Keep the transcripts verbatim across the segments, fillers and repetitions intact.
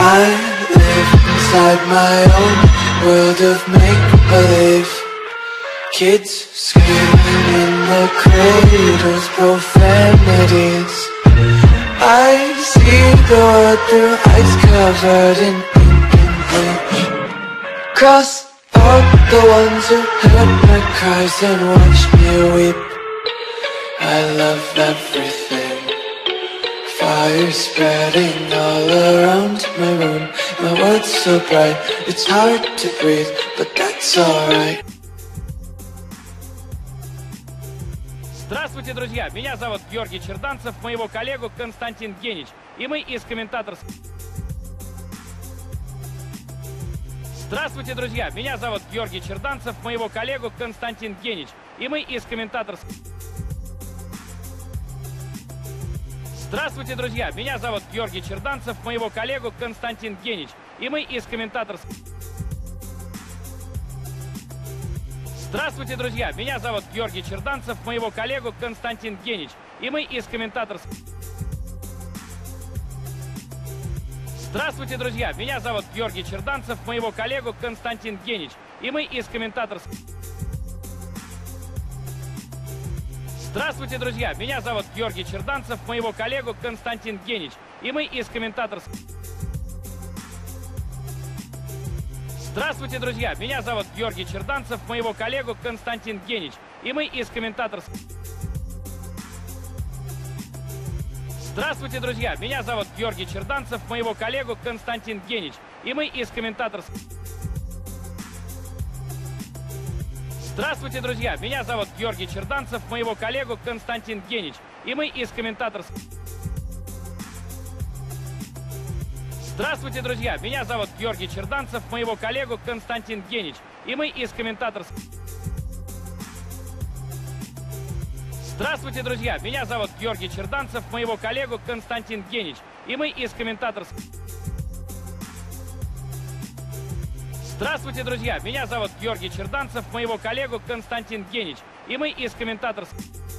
I live inside my own world of make-believe. Kids screaming in their cradles, profanities. I see the world through ice covered in ink and bleach. Cross out the ones who heard my cries and watched me weep. I love everything. Fire spreading all around my room. My world's so bright, it's hard to breathe, but that's alright. Здравствуйте, друзья! Меня зовут Георгий Черданцев, моего коллегу Константин Генич. И мы из комментаторской... Здравствуйте, друзья! Меня зовут Георгий Черданцев, моего коллегу Константин Генич. И мы из комментаторской... Здравствуйте, друзья! Меня зовут Георгий Черданцев, моего коллегу Константин Генич. И мы из комментаторской... Здравствуйте, друзья! Меня зовут Георгий Черданцев, моего коллегу Константин Генич. И мы из комментаторской... Здравствуйте, друзья! Меня зовут Георгий Черданцев, моего коллегу Константин Генич. И мы из комментаторской... Здравствуйте, друзья! Меня зовут Георгий Черданцев, моего коллегу Константин Генич. И мы из комментаторской... Здравствуйте, друзья! Меня зовут Георгий Черданцев, моего коллегу Константин Генич. И мы из комментаторской... Здравствуйте, друзья! Меня зовут Георгий Черданцев, моего коллегу Константин Генич. И мы из комментаторской... Здравствуйте, друзья! Меня зовут Георгий Черданцев, моего коллегу Константин Генич. И мы из комментаторской... Здравствуйте, друзья! Меня зовут Георгий Черданцев, моего коллегу Константин Генич. И мы из комментаторской... Здравствуйте, друзья! Меня зовут Георгий Черданцев, моего коллегу Константин Генич. И мы из комментаторской... Здравствуйте, друзья! Меня зовут Георгий Черданцев, моего коллегу Константин Генич. И мы из комментаторской...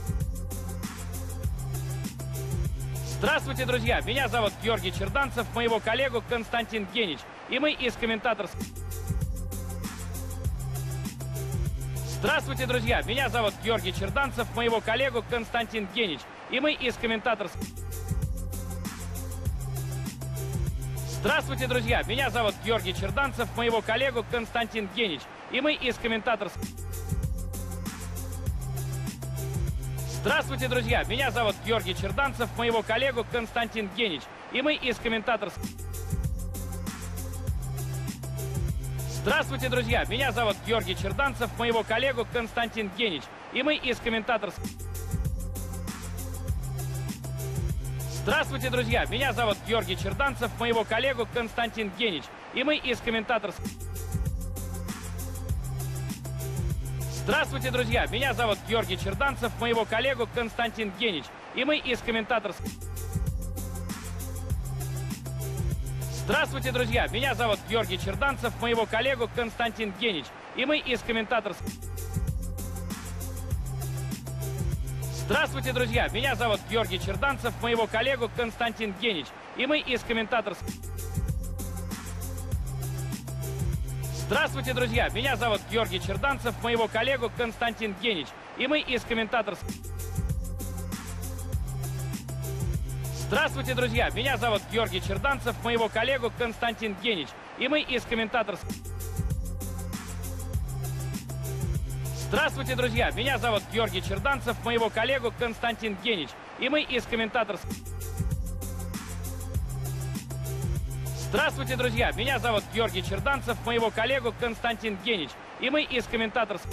Здравствуйте, друзья! Меня зовут Георгий Черданцев, моего коллегу Константин Генич. И мы из комментаторской... Здравствуйте, друзья! Меня зовут Георгий Черданцев, моего коллегу Константин Генич. И мы из комментаторской... Здравствуйте, друзья! Меня зовут Георгий Черданцев, моего коллегу Константин Генич. И мы из комментаторской... Здравствуйте, друзья! Меня зовут Георгий Черданцев, моего коллегу Константин Генич. И мы из комментаторской... Здравствуйте, друзья! Меня зовут Георгий Черданцев, моего коллегу Константин Генич. И мы из комментаторской... Здравствуйте, друзья! Меня зовут Георгий Черданцев, моего коллегу Константин Генич. И мы из комментаторской... Здравствуйте, друзья! Меня зовут Георгий Черданцев, моего коллегу Константин Генич. И мы из комментаторской... Здравствуйте, друзья! Меня зовут Георгий Черданцев, моего коллегу Константин Генич. И мы из комментаторской... Здравствуйте, друзья! Меня зовут Георгий Черданцев, моего коллегу Константин Генич. И мы из комментаторской... Здравствуйте, друзья! Меня зовут Георгий Черданцев, моего коллегу Константин Генич. И мы из комментаторской... Здравствуйте, друзья! Меня зовут Георгий Черданцев, моего коллегу Константин Генич. И мы из комментаторской... Здравствуйте, друзья! Меня зовут Георгий Черданцев, моего коллегу Константин Генич. И мы из комментаторской... Здравствуйте, друзья! Меня зовут Георгий Черданцев, моего коллегу Константин Генич. И мы из комментаторской...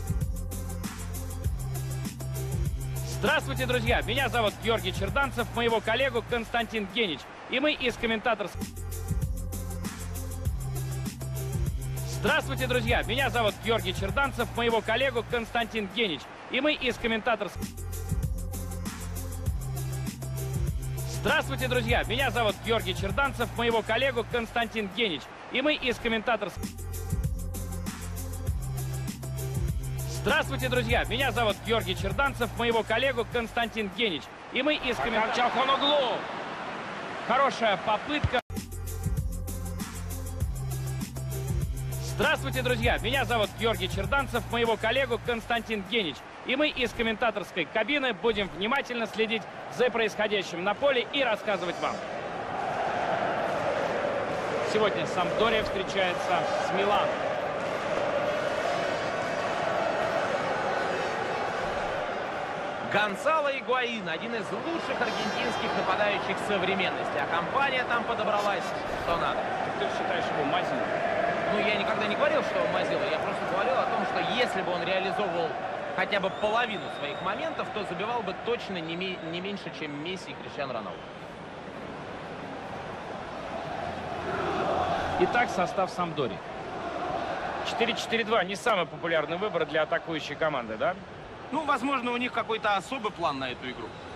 Здравствуйте, друзья! Меня зовут Георгий Черданцев, моего коллегу Константин Генич. И мы из комментаторской... Здравствуйте, друзья! Меня зовут Георгий Черданцев, моего коллегу Константин Генич. И мы из комментаторской... Здравствуйте, друзья! Меня зовут Георгий Черданцев, моего коллегу Константин Генич. И мы из комментаторской... Здравствуйте, друзья! Меня зовут Георгий Черданцев, моего коллегу Константин Генич. И мы из комментаторской... Хорошая попытка. Здравствуйте, друзья! Меня зовут Георгий Черданцев, моего коллегу Константин Генич. И мы из комментаторской кабины будем внимательно следить за происходящим на поле и рассказывать вам. Сегодня Сампдория встречается с Миланом. Гонсало Игуаин, один из лучших аргентинских нападающих современности. А компания там подобралась, что надо. Ты считаешь его мазиной? Ну, я никогда не говорил, что он мазила. Я просто говорил о том, что если бы он реализовывал хотя бы половину своих моментов, то забивал бы точно не, ме не меньше, чем Месси и Криштиану Роналду. Итак, состав Сампдории. четыре четыре два не самый популярный выбор для атакующей команды, да? Ну, возможно, у них какой-то особый план на эту игру.